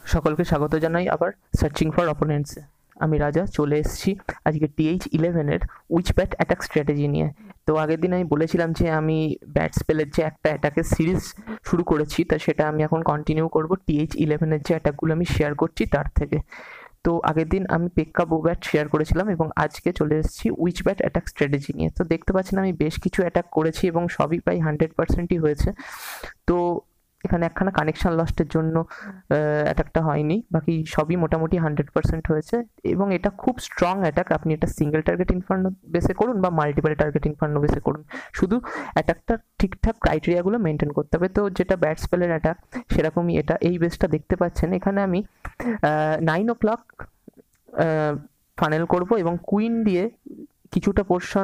সকলকে স্বাগত জানাই আবার সার্চিং ফর অপোনেন্টসে। আমি রাজা চলে এসেছি আজকে TH11-এর উইচ ব্যাট অ্যাটাক স্ট্র্যাটেজি নিয়ে। তো আগের দিন আমি বলেছিলাম যে আমি ব্যাট স্পেলের যে একটা অ্যাটাকের সিরিজ শুরু করেছি, তা সেটা আমি এখন কন্টিনিউ করব TH11-এর যে অ্যাটাকগুলো আমি শেয়ার করছি তার থেকে। তো আগের দিন আমি পেক্কা বো ব্যাট শেয়ার করেছিলাম এবং আজকে চলে এসেছি উইচ ব্যাট অ্যাটাক স্ট্র্যাটেজি নিয়ে। তো দেখতে পাচ্ছেন আমি বেশ কিছু অ্যাটাক করেছি এবং সবই প্রায় 100%ই হয়েছে। তো এখানে একখানা কানেকশন লস্টের জন্য অ্যাটাকটা হয়নি, বাকি সবই মোটামুটি 100% হয়েছে এবং এটা খুব স্ট্রং অ্যাটাক। আপনি এটা সিঙ্গেল টার্গেট ইনফার্নো বেসে করুন বা মাল্টিপল টার্গেট ইনফার্নো বেসে করুন, শুধু অ্যাটাকটা ঠিকঠাক ক্রাইটেরিয়াগুলো মেনটেন করতে হবে। তো যেটা ব্যাট স্পেলের অ্যাটাক সেরকমই এটা। এই বেসটা দেখতে পাচ্ছেন, এখানে আমি 9 o'clock ফানেল করব এবং কুইন দিয়ে কিছুটা পোর্শন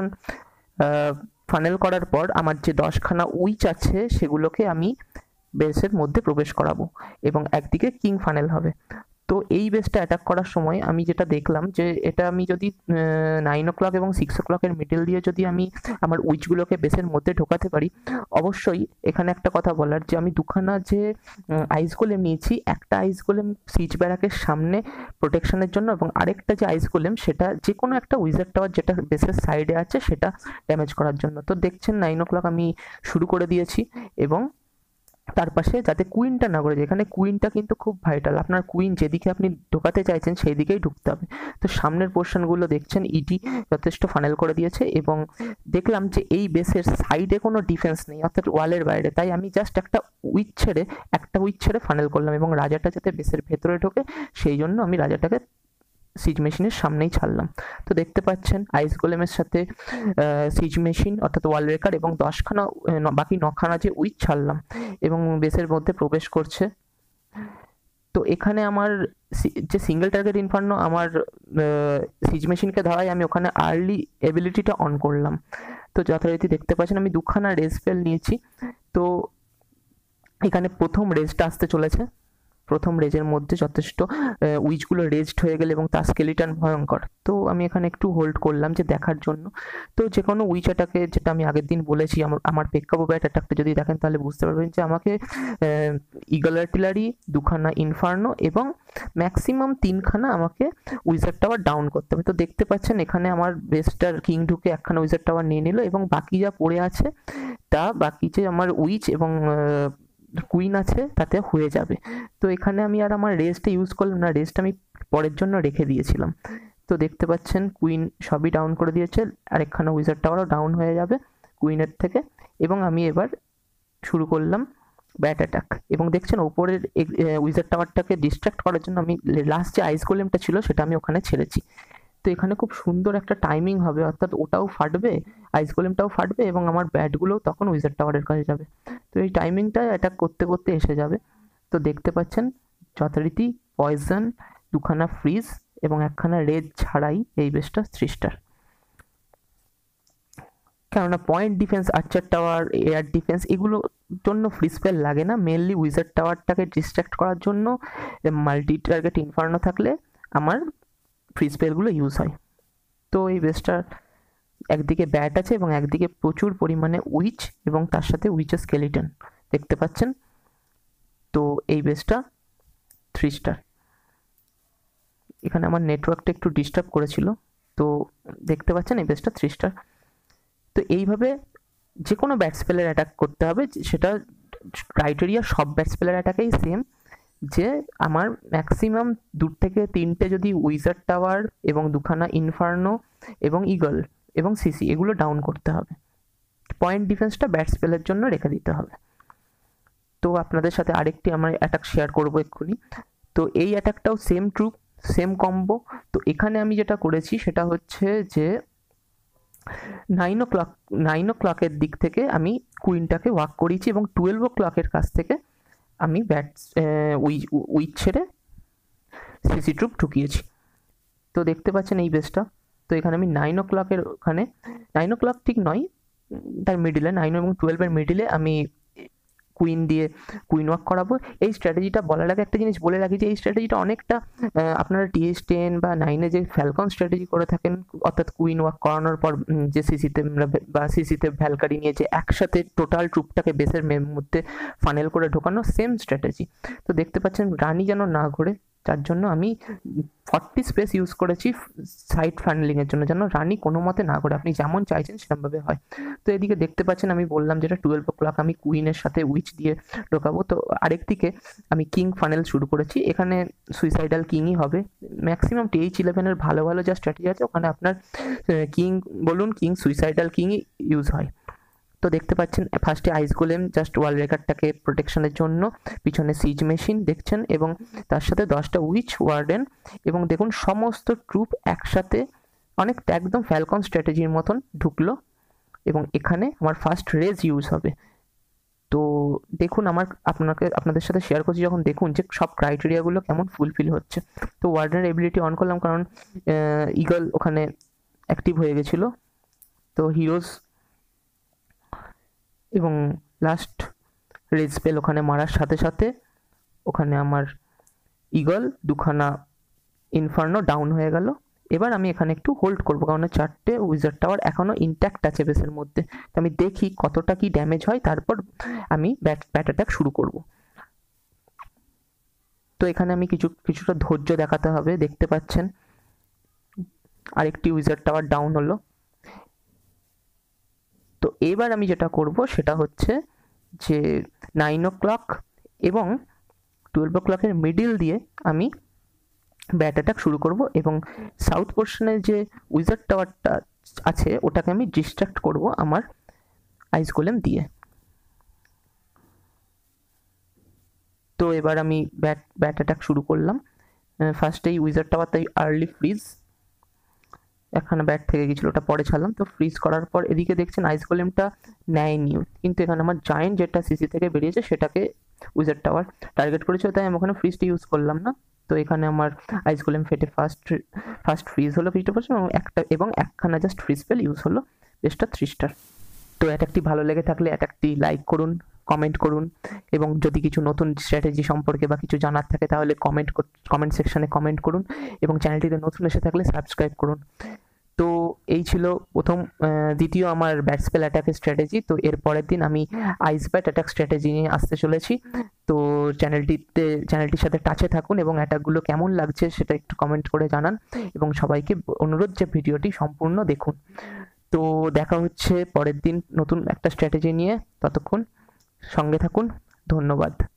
ফানেল করার পর আমার যে 10খানা উইচ আছে সেগুলোকে আমি বেসের মধ্যে প্রবেশ করাবো এবং একদিকে কিং ফানেল হবে। তো এই বেসটা অ্যাটাক করার সময় আমি যেটা দেখলাম যে এটা আমি যদি 9 o'clock এবং 6 o'clock-এর মিডল দিয়ে যদি আমি আমার উইচগুলোকে বেসের মধ্যে ঢোকাতে পারি, অবশ্যই এখানে একটা কথা বলার যে আমি দুখানা যে আইস গোলেম নিয়েছি, একটা আইস গোলেম সিজ ব্যারাকের সামনে প্রোটেকশনের জন্য এবং আরেকটা যে আইস গোলেম সেটা যে কোনো একটা উইজার টাওয়ার যেটা বেসের সাইডে আছে সেটা ড্যামেজ করার জন্য। তো দেখছেন 9 o'clock আমি শুরু করে দিয়েছি এবং তার পাশে যাতে কুইনটা না করে যায়। এখানে কুইনটা কিন্তু খুব ভাইটাল, আপনার কুইন যেদিকে আপনি ঢোকাতে চাইছেন সেই দিকেই ঢুকতে হবে। তো সামনের পোর্শনগুলো দেখছেন ইডি যথেষ্ট ফানেল করে দিয়েছে এবং দেখলাম যে এই বেসের সাইডে কোনো ডিফেন্স নেই, অর্থাৎ ওয়ালের বাইরে। তাই আমি জাস্ট একটা উইচ ছেড়ে ফানেল করলাম এবং রাজাটা যাতে বেসের ভেতরে ঢোকে সেই জন্য আমি রাজাটাকে সিজ মেশিনের সামনেই ছাড়লাম। তো দেখতে পাচ্ছেন আইস গোলেমের সাথে সিজ মেশিন অর্থাৎ ওয়াল ব্রেকার এবং 10খানা বাকি 9খানা যে উইচ ছাড়লাম এবং বেসের মধ্যে প্রবেশ করছে। তো এখানে আমার যে সিঙ্গেল টার্গেট ইনফার্নো আমার সিজ মেশিনকে ধরায়, আমি ওখানে আর্লি এবিলিটিটা অন করলাম। তো যথারীতি দেখতে পাচ্ছেন আমি 2খানা রেজ স্পেল নিয়েছি। তো এখানে প্রথম রেজটা আসতে চলেছে। প্রথম রেজের মধ্যে যথেষ্ট উইচগুলো রেজড হয়ে গেলে এবং তার স্কেলিটন ভয়ঙ্কর। তো আমি এখানে একটু হোল্ড করলাম যে দেখার জন্য। তো যে কোনো উইচ অ্যাটাকে, যেটা আমি আগের দিন বলেছি, আমার পেক্কা বো ব্যাট অ্যাটাকটা যদি দেখেন তাহলে বুঝতে পারবেন যে আমাকে ইগল আর্টিলারি, 2খানা ইনফার্নো এবং ম্যাক্সিমাম 3খানা আমাকে উইজার টাওয়ার ডাউন করতে হবে। তো দেখতে পাচ্ছেন এখানে আমার বেস্টার কিং ঢুকে 1খানা উইজার টাওয়ার নিয়ে নিল এবং বাকি যা পড়ে আছে তা বাকি যে আমার উইচ এবং কুইন আছে তাতে হয়ে যাবে। তো এখানে আমি আর আমার রেজটা ইউজ করলাম না, রেজটা আমি পরের জন্য রেখে দিয়েছিলাম। তো দেখতে পাচ্ছেন কুইন সবই ডাউন করে দিয়েছে, আরেকখানা উইজার টাওয়ারও ডাউন হয়ে যাবে কুইনের থেকে এবং আমি এবার শুরু করলাম ব্যাট অ্যাটাক। এবং দেখছেন ওপরের উইজার টাওয়ারটাকে ডিস্ট্র্যাক্ট করার জন্য আমি লাস্ট যে আইস গোলেমটা ছিল সেটা আমি ওখানে ছেড়েছি। তো এখানে খুব সুন্দর একটা টাইমিং হবে, অর্থাৎ ওটাও ফাটবে, আইস গোলেমটাও ফাটবে এবং আমার ব্যাটগুলোও তখন উইজার টাওয়ারের কাছে যাবে। তো এই টাইমিংটা অ্যাটাক করতে করতে এসে যাবে। তো দেখতে পাচ্ছেন যথারীতি পয়জন, 2খানা ফ্রিজ এবং 1খানা রেড ছাড়াই এই বেসটা 3 স্টার। কেননা point defence, archer tower, air defence এগুলোর জন্য ফ্রি স্পেল লাগে না, মেনলি উইজার টাওয়ারটাকে ডিস্ট্র্যাক্ট করার জন্য মাল্টি টার্গেট ইনফার্নো থাকলে আমার ফ্রি স্পেলগুলো ইউজ হয়। তো এই বেসটার একদিকে ব্যাট আছে এবং একদিকে প্রচুর পরিমাণে উইচ এবং তার সাথে উইচের স্কেলিটন দেখতে পাচ্ছেন। তো এই বেসটা 3 স্টার। এখানে আমার নেটওয়ার্কটা একটু ডিস্টার্ব করেছিল, তো দেখতে পাচ্ছেন এই বেসটা 3 স্টার। তো এইভাবে যে কোনো ব্যাট স্পেলের অ্যাটাক করতে হবে, সেটা ক্রাইটেরিয়া সব ব্যাট স্পেলের অ্যাটাকেই সেম, যে আমার ম্যাক্সিমাম 2 থেকে 3টে যদি উইজার টাওয়ার এবং 2খানা ইনফার্নো এবং ইগল এবং সিসি এগুলো ডাউন করতে হবে। পয়েন্ট ডিফেন্সটা ব্যাট স্পেলের জন্য রেখে দিতে হবে। তো আপনাদের সাথে আরেকটি আমার অ্যাটাক শেয়ার করবো এক্ষুনি। তো এই অ্যাটাকটাও সেম ট্রু, সেম কম্বো। তো এখানে আমি যেটা করেছি সেটা হচ্ছে যে 9 o'clock-এর দিক থেকে আমি কুইনটাকে ওয়াক করিয়েছি এবং 12 o'clock-এর কাছ থেকে আমি উইচ ছেড়ে সিসি ট্রুপ ঢুকিয়েছি। তো দেখতে পাচ্ছেন এই বেসটা। তো এখানে আমি 9 o'clock-এর ওখানে, 9 o'clock ঠিক নয়, তার মিডিলে, 9 এবং 12-এর মিডিলে আমি কুইন দিয়ে কুইন ওয়াক করাবো। এই স্ট্র্যাটেজিটা বলার আগে একটা জিনিস বলে রাখি যে এই স্ট্র্যাটেজিটা অনেকটা আপনারা TH10 বা 9-এ যে ফ্যালকন স্ট্র্যাটেজি করে থাকেন, অর্থাৎ কুইন ওয়াক করানোর পর যে সিসিতে বা সিসিতে ভ্যালকারি নিয়ে যে একসাথে টোটাল ট্রুপটাকে বেসের মধ্যে ফানেল করে ঢোকানো, সেম স্ট্র্যাটেজি। তো দেখতে পাচ্ছেন রানী যেন না ঘোরে, যার জন্য আমি 40 স্পেস ইউজ করেছি সাইড ফানেলিংয়ের জন্য, যেন রানী কোনো মতে না ঘোরে, আপনি যেমন চাইছেন সেরকমভাবে হয়। তো এদিকে দেখতে পাচ্ছেন আমি বললাম যেটা 12 o'clock আমি কুইনের সাথে উইচ দিয়ে ঢোকাবো। তো আরেকদিকে আমি কিং ফানেল শুরু করেছি, এখানে সুইসাইডাল কিংই হবে। ম্যাক্সিমাম TH11-এর ভালো ভালো যা স্ট্র্যাটেজি আছে ওখানে আপনার কিং বলুন, কিং সুইসাইডাল কিংই ইউজ হয়। তো দেখতে পাচ্ছেন ফার্স্টে আইস গোলেম জাস্ট ওয়াল রেকারটাকে প্রোটেকশনের জন্য, পিছনে সিজ মেশিন দেখছেন, এবং তার সাথে 10টা উইচ ওয়ার্ডেন, এবং দেখুন সমস্ত ট্রুপ একসাথে অনেকটা একদম ফ্যালকন স্ট্র্যাটেজির মতন ঢুকলো, এবং এখানে আমার ফার্স্ট রেজ ইউজ হবে। তো দেখুন আপনাদের সাথে শেয়ার করছি, যখন দেখুন যে সব ক্রাইটেরিয়াগুলো কেমন ফুলফিল হচ্ছে। তো ওয়ার্ডেনের এবিলিটি অন করলাম, কারণ ইগল ওখানে অ্যাক্টিভ হয়ে গেছিলো। তো হিরোজ এবং লাস্ট রেজ স্পেল ওখানে মারার সাথে সাথে ওখানে আমার ইগল দুখানা ইনফার্নো ডাউন হয়ে গেল। এবার আমি এখানে একটু হোল্ড করবো, কারণ 4টে উইজার্ড টাওয়ার এখনও ইনট্যাক্ট আছে বেসের মধ্যে। তো আমি দেখি কতটা কি ড্যামেজ হয়, তারপর আমি ব্যাট অ্যাটাক শুরু করব। তো এখানে আমি কিছুটা ধৈর্য দেখাতে হবে। দেখতে পাচ্ছেন আরেকটি উইজার্ড টাওয়ার ডাউন হলো। তো এবার আমি যেটা করব সেটা হচ্ছে যে 9 o'clock এবং 12 o'clock-এর মিডিল দিয়ে আমি ব্যাট অ্যাটাক শুরু করব, এবং সাউথ পোর্শনের যে উইজার্ড টাওয়ারটা আছে ওটাকে আমি ডিস্ট্রাক্ট করব আমার আইস গোলেম দিয়ে। তো এবার আমি ব্যাট অ্যাটাক শুরু করলাম। ফার্স্টেই উইজার্ড টাওয়ারটাই আর্লি ফ্রিজ, এখানে ব্যাট থেকে গেছিলো, ওটা পরে ছাড়লাম। তো ফ্রিজ করার পর এদিকে দেখছেন আইস গোলেমটা নেয়নি, কিন্তু এখানে আমার জায়েন্ট যেটা সিসি থেকে বেরিয়েছে সেটাকে উইজার্ড টাওয়ার টার্গেট করেছিল, তাই আমি ওখানে ফ্রিজটা ইউজ করলাম না। তো এখানে আমার আইস গোলেম ফেটে ফার্স্ট ফ্রিজ হলো 50%, এবং একখানা জাস্ট ফ্রিজ স্পেল ইউজ হলো, বেস্টটা 3 স্টার। তো অ্যাটাকটি ভালো লেগে থাকলে অ্যাটাকটি লাইক করুন, কমেন্ট করুন, এবং যদি কিছু নতুন স্ট্র্যাটেজি সম্পর্কে বা কিছু জানার থাকে তাহলে কমেন্ট সেকশনে কমেন্ট করুন, এবং চ্যানেলটিতে নতুন এসে থাকলে সাবস্ক্রাইব করুন। তো এই ছিল দ্বিতীয় আমার ব্যাট স্পেল অ্যাটাকের স্ট্র্যাটেজি। তো এর পরের দিন আমি আইস ব্যাট অ্যাটাক স্ট্র্যাটেজি নিয়ে আসতে চলেছি। তো চ্যানেলটির সাথে টাচে থাকুন, এবং অ্যাটাকগুলো কেমন লাগছে সেটা একটু কমেন্ট করে জানান, এবং সবাইকে অনুরোধ যে ভিডিওটি সম্পূর্ণ দেখুন। তো দেখা হচ্ছে পরের দিন নতুন একটা স্ট্র্যাটেজি নিয়ে, ততক্ষণ সঙ্গে থাকুন, ধন্যবাদ।